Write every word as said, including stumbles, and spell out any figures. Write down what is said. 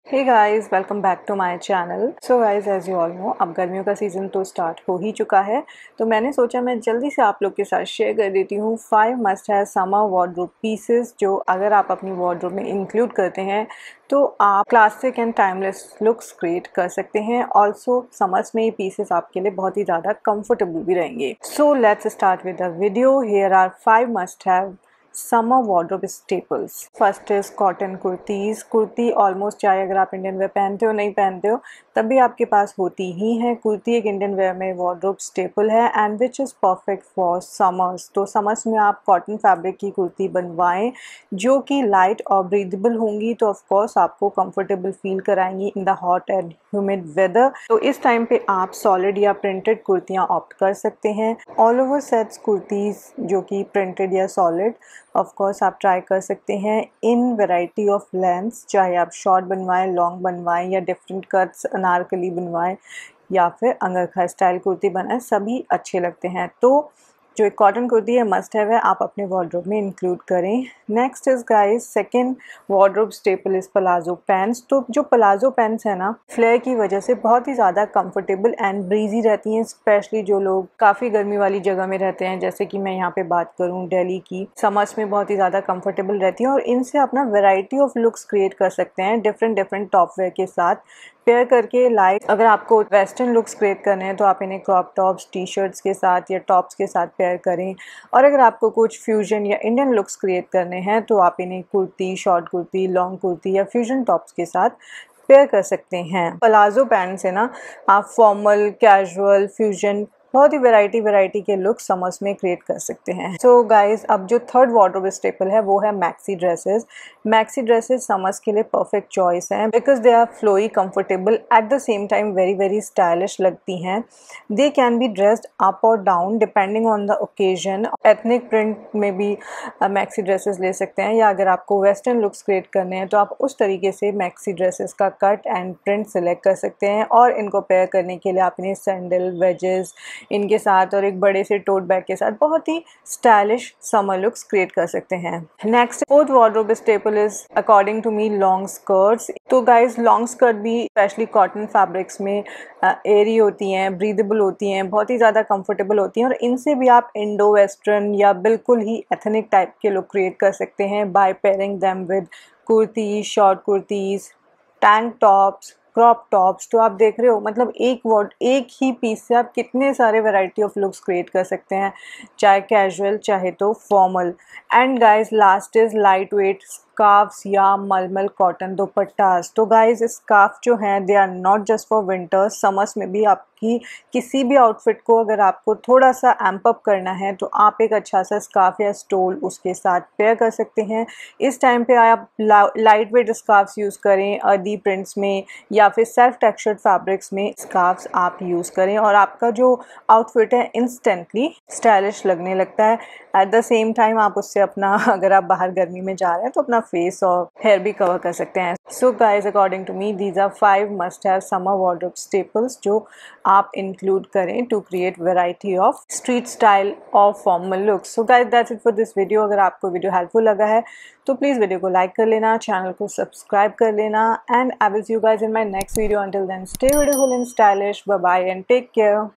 Hey guys, welcome back to my channel. So guys, as you all know, अब गर्मियों का season तो start हो ही चुका है, तो मैंने सोचा मैं जल्दी से आप लोग के साथ शेयर कर देती हूँ five must have summer wardrobe pieces, जो अगर आप अपनी वार्डरोब में इंक्लूड करते हैं तो आप classic and timeless looks create कर सकते हैं। ऑल्सो समर्स में ये पीसेस आपके लिए बहुत ही ज़्यादा कंफर्टेबल भी रहेंगे। So let's start with the video. Here are five must have summer wardrobe staples. First is cotton kurtis. Kurti almost, चाहे अगर आप इंडियन वेयर पहनते हो नहीं पहनते हो तब भी आपके पास होती ही है। कुर्ती एक इंडियन वेयर में वार्डरोब स्टेपल है and which is perfect for summers. तो समर्स में आप कॉटन फैब्रिक की कुर्ती बनवाएं जो कि लाइट और ब्रीदेबल होंगी, तो ऑफ कोर्स आपको कंफर्टेबल फील कराएंगी in the hot and humid weather. तो इस टाइम पे आप सॉलिड या प्रिंटेड कुर्तियाँ ऑप्ट कर सकते हैं। ऑल ओवर सेट्स कुर्तीज़ जो कि प्रिंटेड या सॉलिड ऑफ कोर्स आप ट्राई कर सकते हैं इन वैरायटी ऑफ लेंथ्स, चाहे आप शॉर्ट बनवाएं, लॉन्ग बनवाएं या डिफरेंट कट्स अनारकली बनवाएं या फिर अंगरखा स्टाइल कुर्ती बनाएं, सभी अच्छे लगते हैं। तो जो एक कॉटन कुर्ती है मस्ट है वह आप अपने वार्डरोब में इंक्लूड करें। Next is guys, second wardrobe staple is palazzo pants. तो जो प्लाजो पैंट्स है ना, फ्लेयर की वजह से बहुत ही ज़्यादा कंफर्टेबल एंड ब्रीजी रहती हैं, स्पेशली जो लोग काफ़ी गर्मी वाली जगह में रहते हैं, जैसे कि मैं यहाँ पे बात करूँ दिल्ली की। समर्स में बहुत ही ज़्यादा कंफर्टेबल रहती हैं और इनसे अपना वेराइटी ऑफ लुक्स क्रिएट कर सकते हैं डिफरेंट डिफरेंट टॉप वेयर के साथ पेयर करके। लाइक अगर आपको वेस्टर्न लुक्स क्रिएट करने हैं तो आप इन्हें क्रॉप टॉप्स, टी शर्ट्स के साथ या टॉप्स के साथ पेयर करें, और अगर आपको कुछ फ्यूजन या इंडियन लुक्स क्रिएट करने हैं तो आप इन्हें कुर्ती, शॉर्ट कुर्ती, लॉन्ग कुर्ती या फ्यूजन टॉप्स के साथ पेयर कर सकते हैं। प्लाजो पैंट्स है ना, आप फॉर्मल, कैजुअल, फ्यूजन, बहुत ही वैरायटी वैरायटी के लुक समर्स में क्रिएट कर सकते हैं। सो गाइस, अब जो थर्ड वार्डरोब स्टेपल है वो है maxi dresses. Maxi dresses summers के लिए परफेक्ट चॉइस हैं because they are flowy, comfortable, at the same time very very stylish लगती हैं। They can be dressed up और down depending on the occasion. Ethnic print में भी maxi dresses ले सकते हैं, या अगर आपको वेस्टर्न लुक्स क्रिएट करने हैं तो आप उस तरीके से मैक्सी ड्रेसेस का कट एंड प्रिंट सेलेक्ट कर सकते हैं, और इनको पेयर करने के लिए आप इन्हें सैंडल, वेजेस इनके साथ और एक बड़े से टोट बैग के साथ बहुत ही स्टाइलिश समर लुक्स क्रिएट कर सकते हैं। Next fourth wardrobe staple is according to me long skirts. तो गाइज, लॉन्ग स्कर्ट भी स्पेशली कॉटन फैब्रिक्स में एयरी होती हैं, ब्रीदेबल होती हैं, बहुत ही ज़्यादा कंफर्टेबल होती हैं, और इनसे भी आप इंडो वेस्टर्न या बिल्कुल ही एथनिक टाइप के लुक क्रिएट कर सकते हैं by pairing them with kurti, short kurtis, tank tops, crop tops. तो आप देख रहे हो, मतलब एक वर्ड एक ही पीस से आप कितने सारे वैरायटी ऑफ लुक्स क्रिएट कर सकते हैं, चाहे कैजुअल चाहे तो formal. And guys, last is light weight scarves या मलमल कॉटन दुपट्टास। तो गाइस, स्कार्फ जो हैं they are not just for winter, summers में भी आपकी किसी भी आउटफिट को अगर आपको थोड़ा सा एम्प अप करना है तो आप एक अच्छा सा स्कार्फ या स्टोल उसके साथ पेयर कर सकते हैं। इस टाइम पे आप लाइट वेट स्कार्फ्स यूज़ करें, अर्दी प्रिंट्स में या फिर सेल्फ टेक्सचर्ड फैब्रिक्स में स्कार्फ्स आप यूज़ करें, और आपका जो आउटफिट है इंस्टेंटली स्टाइलिश लगने लगता है। एट द सेम टाइम आप उससे अपना, अगर आप बाहर गर्मी में जा रहे हैं तो अपना फेस और हेयर भी कवर कर सकते हैं। So guys, according to me these are five must have summer wardrobe staples जो आप इंक्लूड करें to create variety of street style और formal looks. So guys, that's it for this video. अगर आपको वीडियो हेल्पफुल लगा है तो please video को लाइक कर लेना, चैनल को सब्सक्राइब कर लेना, and I will see you guys in my next video. Until then, stay beautiful and stylish. Bye bye and take care.